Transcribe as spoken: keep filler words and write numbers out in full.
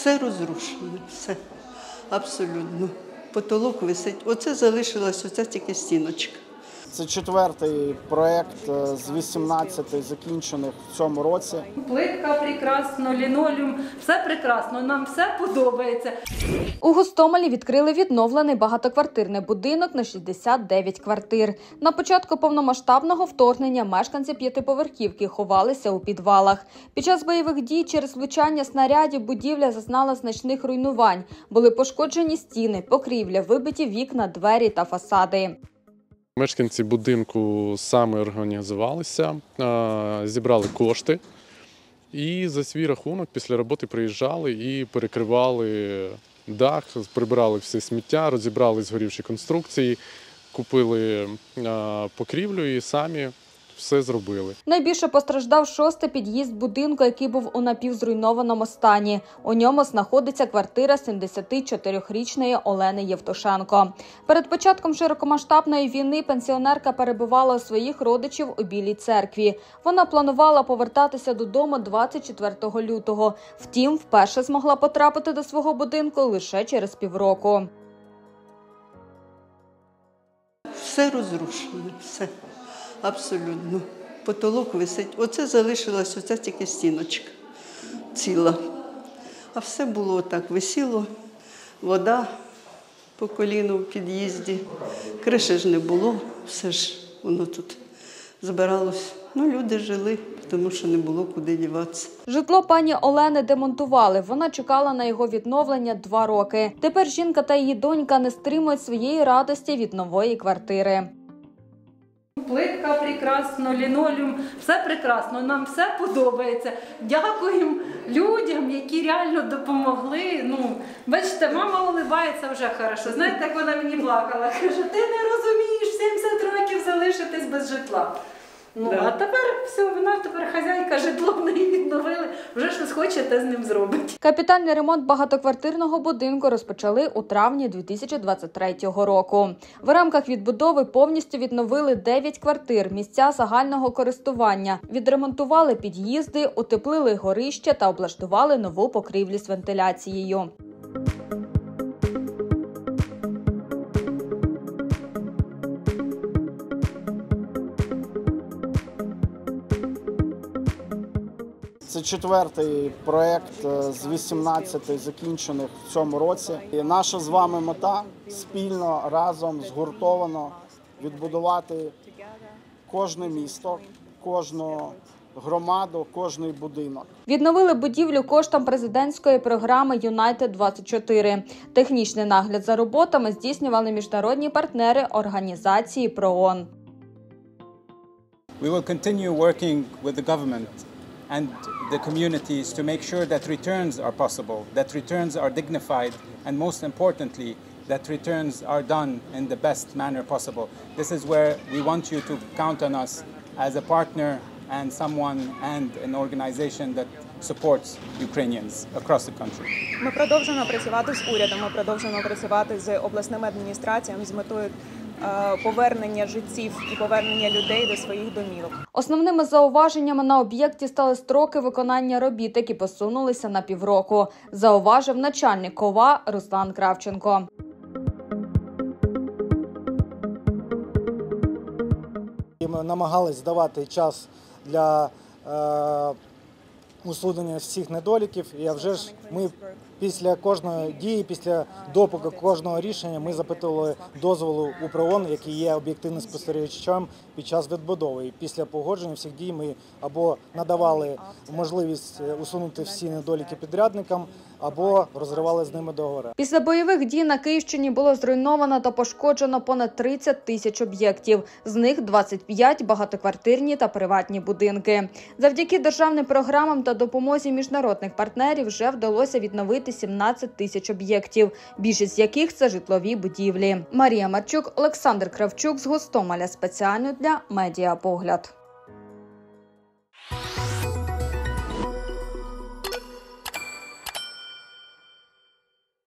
Все розрушено, все, абсолютно. Потолок висить. Оце залишилась, оце тільки стіночка. Це четвертий проєкт з вісімнадцяти закінчених в цьому році. Плитка прекрасно, лінолеум, все прекрасно, нам все подобається. У Гостомелі відкрили відновлений багатоквартирний будинок на шістдесят дев'ять квартир. На початку повномасштабного вторгнення мешканці п'ятиповерхівки ховалися у підвалах. Під час бойових дій через влучання снарядів будівля зазнала значних руйнувань. Були пошкоджені стіни, покрівля, вибиті вікна, двері та фасади. Мешканці будинку саме організувалися, зібрали кошти і за свій рахунок після роботи приїжджали і перекривали дах, прибирали все сміття, розібрали згорівші конструкції, купили покрівлю і самі все зробили. Найбільше постраждав шостий під'їзд будинку, який був у напівзруйнованому стані. У ньому знаходиться квартира сімдесятичотирирічної Олени Євтушенко. Перед початком широкомасштабної війни пенсіонерка перебувала у своїх родичів у Білій церкві. Вона планувала повертатися додому двадцять четвертого лютого. Втім, вперше змогла потрапити до свого будинку лише через півроку. Все розрушено, все. Абсолютно. Потолок висить. Оце залишилась, оце тільки стіночка ціла. А все було так, висіло, вода по коліну в під'їзді. Криші ж не було, все ж воно тут збиралось. Ну, люди жили, тому що не було куди діватися. Житло пані Олени демонтували. Вона чекала на його відновлення два роки. Тепер жінка та її донька не стримують своєї радості від нової квартири. Плитка прекрасно, лінолеум, все прекрасно, нам все подобається. Дякуємо людям, які реально допомогли. Ну, бачите, мама улибається вже хорошо. Знаєте, як вона мені плакала? Каже, ти не розумієш, сімдесят років залишитись без житла. Ну, да. А тепер все, вона тепер хазяйка, житло в неї відновили, вже щось хоче, те з ним зробить. Капітальний ремонт багатоквартирного будинку розпочали у травні дві тисячі двадцять третього року. В рамках відбудови повністю відновили дев'ять квартир, місця загального користування, відремонтували під'їзди, утеплили горище та облаштували нову покрівлю з вентиляцією. Це четвертий проєкт з вісімнадцяти закінчених в цьому році. І наша з вами мета – спільно, разом, згуртовано відбудувати кожне місто, кожну громаду, кожний будинок. Відновили будівлю коштом президентської програми «Юнайтед двадцять чотири». Технічний нагляд за роботами здійснювали міжнародні партнери організації ПРООН. We will continue working with the government and the communities to make sure that returns are possible, that returns are dignified, and most importantly, that returns are done in the best manner possible. This is where we want you to count on us as a partner and someone and an organization that supports Ukrainians across the country. Ми продовжуємо працювати з урядом, ми продовжуємо працювати з обласними адміністраціями з метою повернення життів і повернення людей до своїх домівок. Основними зауваженнями на об'єкті стали строки виконання робіт, які посунулися на півроку, зауважив начальник ОВА Руслан Кравченко. Ми намагалися давати час для е, усунення всіх недоліків. І вже ж ми після кожної дії, після допуку кожного рішення ми запитували дозволу у ПРООН, який є об'єктивним спостерігачем під час відбудови. І після погодження всіх дій ми або надавали можливість усунути всі недоліки підрядникам, або розривали з ними договори. Після бойових дій на Київщині було зруйновано та пошкоджено понад тридцять тисяч об'єктів. З них двадцять п'ять – багатоквартирні та приватні будинки. Завдяки державним програмам та допомозі міжнародних партнерів вже вдалося відновити сімнадцять тисяч об'єктів, більшість з яких – це житлові будівлі. Марія Марчук, Олександр Кравчук з Гостомеля спеціально для Медіапогляд.